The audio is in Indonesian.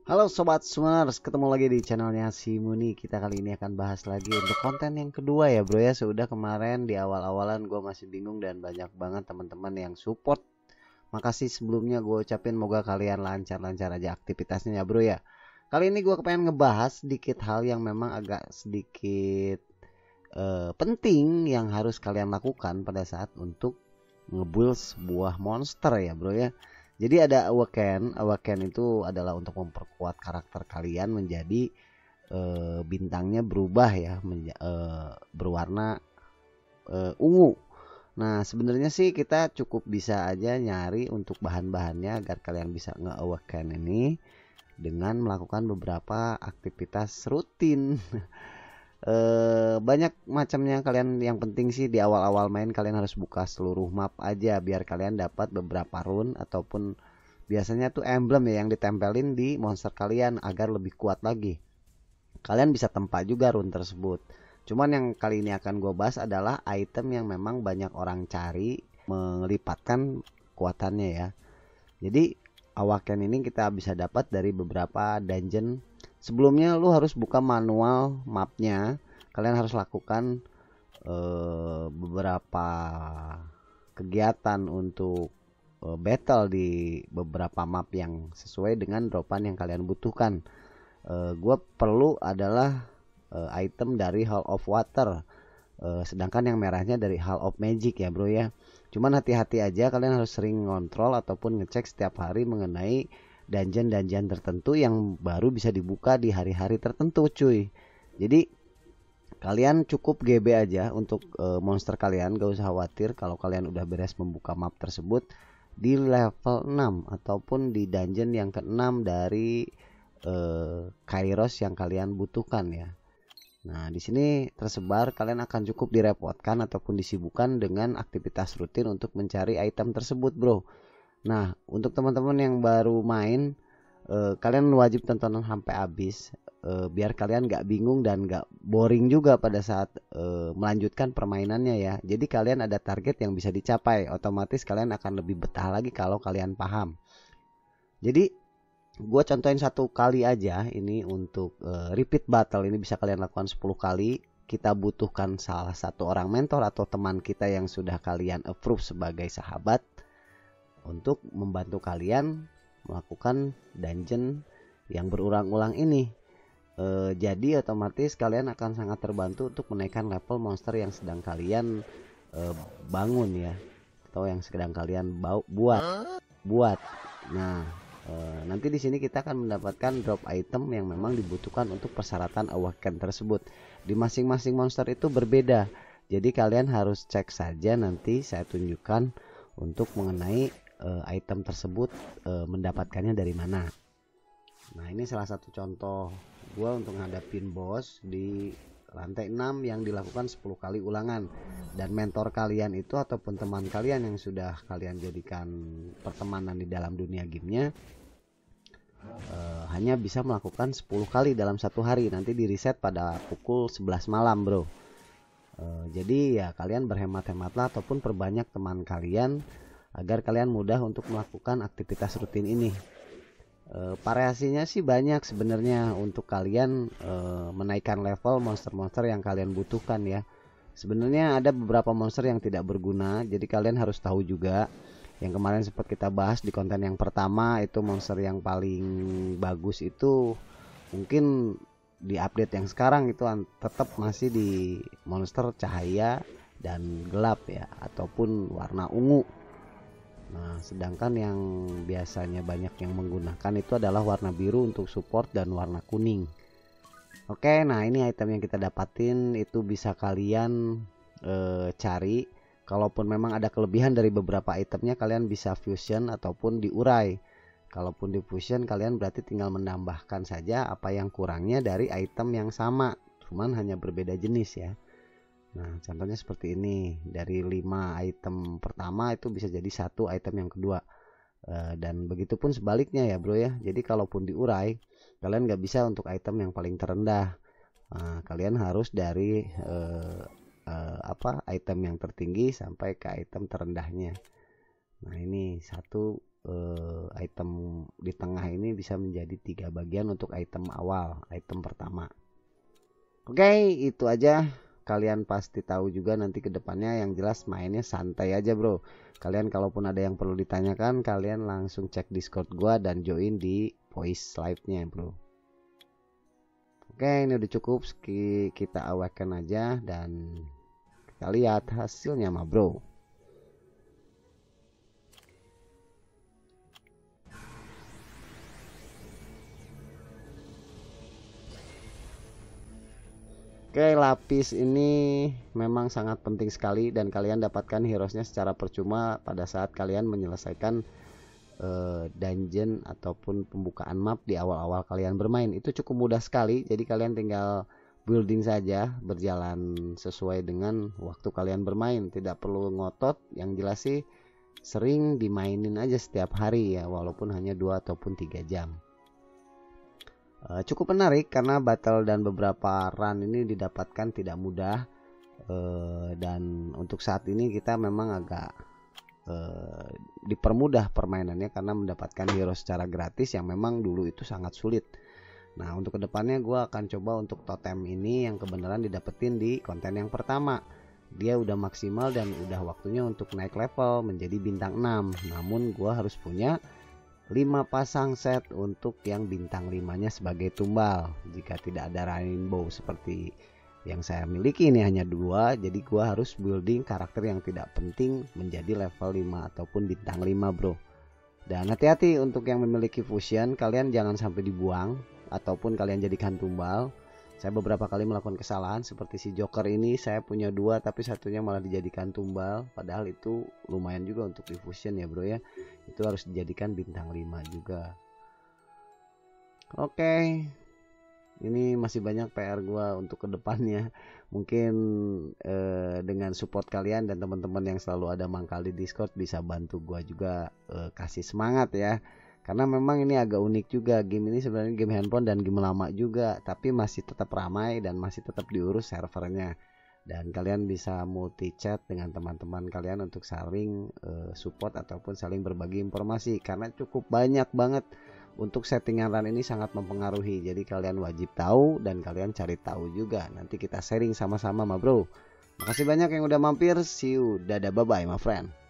Halo Sobat Smers, ketemu lagi di channelnya si Muni. Kita kali ini akan bahas lagi untuk konten yang kedua ya bro ya. Sudah kemarin di awal-awalan gue masih bingung dan banyak banget teman-teman yang support. Makasih sebelumnya gue ucapin, moga kalian lancar-lancar aja aktivitasnya ya bro ya. Kali ini gue pengen ngebahas sedikit hal yang memang agak sedikit penting yang harus kalian lakukan pada saat untuk ngebuild sebuah monster ya bro ya. Jadi ada awaken. Awaken itu adalah untuk memperkuat karakter kalian menjadi bintangnya berubah ya, berwarna ungu. Nah sebenarnya sih kita cukup bisa aja nyari untuk bahan-bahannya agar kalian bisa nge-awaken ini dengan melakukan beberapa aktivitas rutin. Banyak macamnya kalian, yang penting sih di awal-awal main kalian harus buka seluruh map aja biar kalian dapat beberapa rune ataupun biasanya tuh emblem ya yang ditempelin di monster kalian agar lebih kuat lagi. Kalian bisa tempa juga rune tersebut. Cuman yang kali ini akan gue bahas adalah item yang memang banyak orang cari, melipatkan kekuatannya ya. Jadi awaken ini kita bisa dapat dari beberapa dungeon. Sebelumnya lu harus buka manual mapnya. Kalian harus lakukan beberapa kegiatan untuk battle di beberapa map yang sesuai dengan dropan yang kalian butuhkan. Gue perlu adalah item dari Hall of Water, sedangkan yang merahnya dari Hall of Magic ya bro ya. Cuman hati-hati aja, kalian harus sering ngontrol ataupun ngecek setiap hari mengenai dungeon-dungeon tertentu yang baru bisa dibuka di hari-hari tertentu cuy. Jadi kalian cukup GB aja untuk monster kalian, gak usah khawatir kalau kalian udah beres membuka map tersebut di level 6 ataupun di dungeon yang ke-6 dari Kairos yang kalian butuhkan ya. Nah, di sini tersebar, kalian akan cukup direpotkan ataupun disibukkan dengan aktivitas rutin untuk mencari item tersebut, bro. Nah, untuk teman-teman yang baru main, kalian wajib tonton sampai habis, biar kalian gak bingung dan gak boring juga pada saat melanjutkan permainannya ya. Jadi kalian ada target yang bisa dicapai, otomatis kalian akan lebih betah lagi kalau kalian paham. Jadi gue contohin satu kali aja ini untuk repeat battle ini bisa kalian lakukan 10 kali. Kita butuhkan salah satu orang mentor atau teman kita yang sudah kalian approve sebagai sahabat untuk membantu kalian melakukan dungeon yang berulang-ulang ini. Jadi otomatis kalian akan sangat terbantu untuk menaikkan level monster yang sedang kalian bangun ya, atau yang sedang kalian buat. Nah, nanti di sini kita akan mendapatkan drop item yang memang dibutuhkan untuk persyaratan awaken tersebut. Di masing-masing monster itu berbeda. Jadi kalian harus cek saja, nanti saya tunjukkan untuk mengenai item tersebut mendapatkannya dari mana. Nah, ini salah satu contoh gue untuk ngadapin bos di lantai 6 yang dilakukan 10 kali ulangan. Dan mentor kalian itu ataupun teman kalian yang sudah kalian jadikan pertemanan di dalam dunia gamenya hanya bisa melakukan 10 kali dalam satu hari. Nanti di reset pada pukul 11 malam bro. Jadi ya kalian berhemat-hematlah ataupun perbanyak teman kalian agar kalian mudah untuk melakukan aktivitas rutin ini. Variasinya sih banyak sebenarnya untuk kalian menaikkan level monster-monster yang kalian butuhkan ya. Sebenarnya ada beberapa monster yang tidak berguna, jadi kalian harus tahu juga. Yang kemarin sempat kita bahas di konten yang pertama, itu monster yang paling bagus itu mungkin di update yang sekarang itu tetap masih di monster cahaya dan gelap ya, ataupun warna ungu. Nah, sedangkan yang biasanya banyak yang menggunakan itu adalah warna biru untuk support dan warna kuning. Oke, nah ini item yang kita dapatin itu bisa kalian cari. Kalaupun memang ada kelebihan dari beberapa itemnya, kalian bisa fusion ataupun diurai. Kalaupun di fusion, kalian berarti tinggal menambahkan saja apa yang kurangnya dari item yang sama, cuman hanya berbeda jenis ya. Nah, contohnya seperti ini. Dari 5 item pertama itu bisa jadi satu item yang kedua. Dan begitupun sebaliknya ya bro ya. Jadi kalaupun diurai, kalian nggak bisa untuk item yang paling terendah. Nah, kalian harus dari item yang tertinggi sampai ke item terendahnya. Nah, ini satu item di tengah ini bisa menjadi 3 bagian untuk item awal, item pertama. Oke, itu aja. Kalian pasti tahu juga nanti ke depannya, yang jelas mainnya santai aja bro. Kalian kalaupun ada yang perlu ditanyakan, kalian langsung cek Discord gua dan join di voice live-nya bro. Oke, ini udah cukup, kita awaken aja dan kita lihat hasilnya mah bro. Oke, lapis ini memang sangat penting sekali dan kalian dapatkan heroesnya secara percuma pada saat kalian menyelesaikan dungeon ataupun pembukaan map di awal-awal kalian bermain. Itu cukup mudah sekali, jadi kalian tinggal building saja, berjalan sesuai dengan waktu kalian bermain, tidak perlu ngotot. Yang jelas sih sering dimainin aja setiap hari ya, walaupun hanya 2 ataupun 3 jam. Cukup menarik karena battle dan beberapa run ini didapatkan tidak mudah, dan untuk saat ini kita memang agak dipermudah permainannya karena mendapatkan hero secara gratis yang memang dulu itu sangat sulit. Nah, untuk kedepannya gue akan coba untuk totem ini yang kebenaran didapetin di konten yang pertama. Dia udah maksimal dan udah waktunya untuk naik level menjadi bintang 6. Namun gue harus punya 5 pasang set untuk yang bintang 5-nya sebagai tumbal. Jika tidak ada rainbow seperti yang saya miliki ini hanya 2, jadi gua harus building karakter yang tidak penting menjadi level 5 ataupun bintang 5 bro. Dan hati-hati untuk yang memiliki fusion, kalian jangan sampai dibuang ataupun kalian jadikan tumbal. Saya beberapa kali melakukan kesalahan seperti si Joker ini, saya punya 2 tapi satunya malah dijadikan tumbal, padahal itu lumayan juga untuk di fusion ya bro ya. Itu harus dijadikan bintang 5 juga. Oke, ini masih banyak PR gua untuk kedepannya. Mungkin dengan support kalian dan teman-teman yang selalu ada mangkal di Discord bisa bantu gua juga kasih semangat ya. Karena memang ini agak unik juga, game ini sebenarnya game handphone dan game lama juga, tapi masih tetap ramai dan masih tetap diurus servernya. Dan kalian bisa multi chat dengan teman-teman kalian untuk saling support ataupun saling berbagi informasi, karena cukup banyak banget. Untuk settingan run ini sangat mempengaruhi, jadi kalian wajib tahu dan kalian cari tahu juga. Nanti kita sharing sama-sama ma bro. Makasih banyak yang udah mampir, see you, dadah, bye bye my friend.